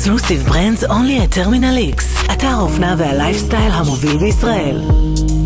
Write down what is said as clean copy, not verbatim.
Exclusive brands only at טרמינל איקס, אתר האופנה והלייפסטייל המוביל בישראל.